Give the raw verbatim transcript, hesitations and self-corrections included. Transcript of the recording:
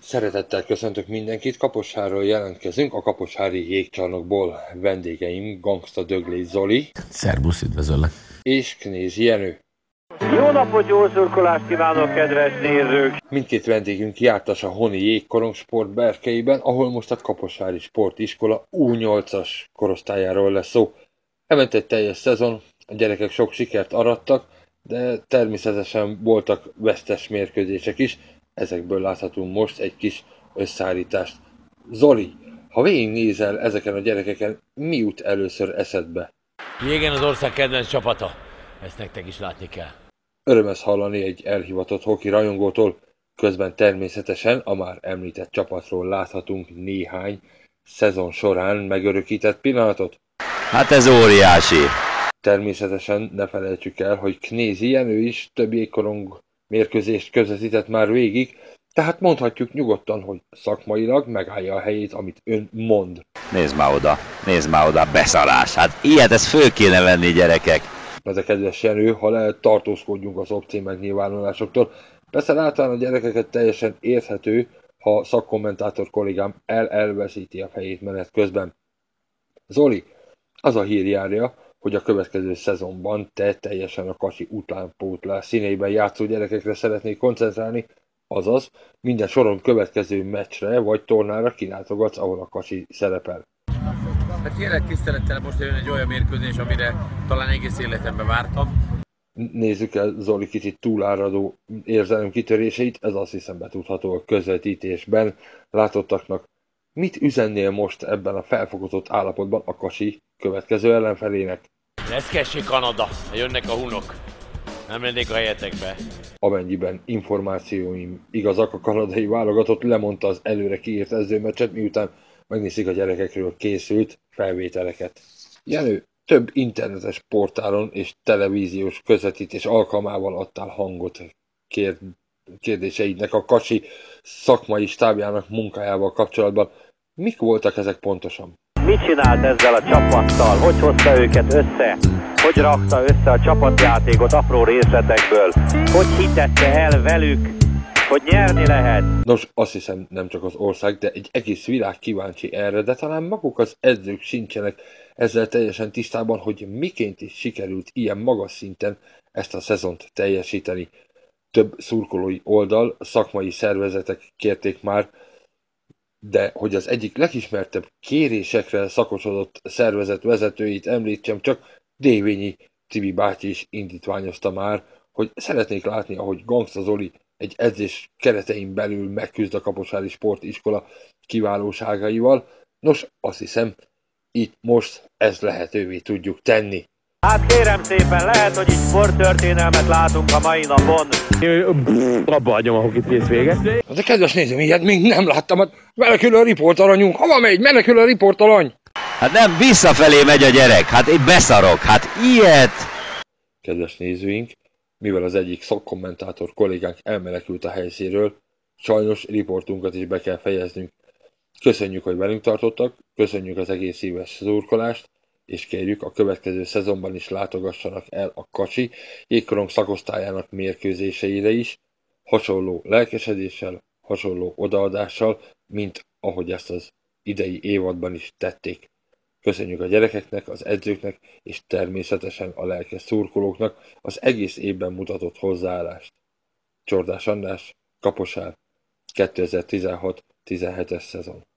Szeretettel köszöntök mindenkit, Kaposvárról jelentkezünk, a kaposvári jégcsarnokból vendégeim Gangsta Döglés Zoli. Szerbusz, üdvözöllek. És Knézi Jenő. Jó napot, jó szurkolást kívánok, kedves nézők! Mindkét vendégünk jártas a Honi Jégkorong sport berkeiben, ahol most a Kaposvári Sportiskola U nyolcas korosztályáról lesz szó. Elment egy teljes szezon, a gyerekek sok sikert arattak, de természetesen voltak vesztes mérkőzések is. Ezekből láthatunk most egy kis összeállítást. Zoli, ha végignézel ezeken a gyerekeken, mi jut először eszedbe? Jégen az ország kedvenc csapata. Ezt nektek is látni kell. Öröm hallani egy elhivatott hoki rajongótól, közben természetesen a már említett csapatról láthatunk néhány szezon során megörökített pillanatot. Hát ez óriási. Természetesen ne felejtsük el, hogy Knézi Jenő is több jégkorong mérkőzést közvetített már végig, tehát mondhatjuk nyugodtan, hogy szakmailag megállja a helyét, amit ön mond. Nézd már oda, nézd már oda, beszarás. Hát ilyet, ezt föl kéne venni, gyerekek. Ez a kedves Jenő, ha lehet, tartózkodjunk az obszén megnyilvánulásoktól. Persze általán a gyerekeket teljesen érthető, ha szakkommentátor kollégám el-elveszíti a fejét menet közben. Zoli, az a hír járja, hogy a következő szezonban te teljesen a Kacsi utánpótlás színeiben játszó gyerekekre szeretnék koncentrálni, azaz minden soron következő meccsre vagy tornára kilátogatsz, ahol a Kacsi szerepel. Hát kérlek tisztelettel, most jön egy olyan mérkőzés, amire talán egész életemben vártam. Nézzük el Zoli kicsit túláradó érzelemkitöréseit, ez azt hiszem betudható a közvetítésben látottaknak. Mit üzennél most ebben a felfokozott állapotban a Kacsi következő ellenfelének? Reszkessi Kanada, jönnek a hunok. Nem lennék a helyetekbe. Amennyiben információim igazak, a kanadai válogatott lemondta az előre kiírt edzőmeccset, miután megnézik a gyerekekről készült felvételeket. Jenő, több internetes portálon és televíziós közvetítés alkalmával adtál hangot kérd kérdéseidnek a Kacsi szakmai stábjának munkájával kapcsolatban. Mik voltak ezek pontosan? Mit csinált ezzel a csapattal? Hogy hozta őket össze? Hogy rakta össze a csapatjátékot apró részletekből? Hogy hitette el velük, hogy nyerni lehet? Nos, azt hiszem nem csak az ország, de egy egész világ kíváncsi erre, de talán maguk az edzők sincsenek ezzel teljesen tisztában, hogy miként is sikerült ilyen magas szinten ezt a szezont teljesíteni. Több szurkolói oldal, szakmai szervezetek kérték már, de hogy az egyik legismertebb kérésekre szakosodott szervezet vezetőit említsem, csak Dévényi Tibi bácsi is indítványozta már, hogy szeretnék látni, ahogy Gangsta Zoli egy edzés keretein belül megküzd a Kaposvári Sportiskola kiválóságaival. Nos, azt hiszem, itt most ezt lehetővé tudjuk tenni. Hát kérem szépen, lehet, hogy itt sporttörténelmet látunk a mai napon. Abba hagyom a hokit, kész vége. De kedves nézőm, ilyet még nem láttam, hát menekül a riportalanyunk. Hova megy? Menekül a riportalany! Hát nem visszafelé megy a gyerek, hát én beszarok, hát ilyet! Kedves nézőink, mivel az egyik szakkommentátor kollégánk elmenekült a helyszínről, sajnos riportunkat is be kell fejeznünk. Köszönjük, hogy velünk tartottak, köszönjük az egész szíves szurkolást, és kérjük, a következő szezonban is látogassanak el a Kacsi jégkorong szakosztályának mérkőzéseire is, hasonló lelkesedéssel, hasonló odaadással, mint ahogy ezt az idei évadban is tették. Köszönjük a gyerekeknek, az edzőknek, és természetesen a lelkes szurkolóknak az egész évben mutatott hozzáállást. Csordás András, Kaposvár, kétezer-tizenhat tizenhetes szezon.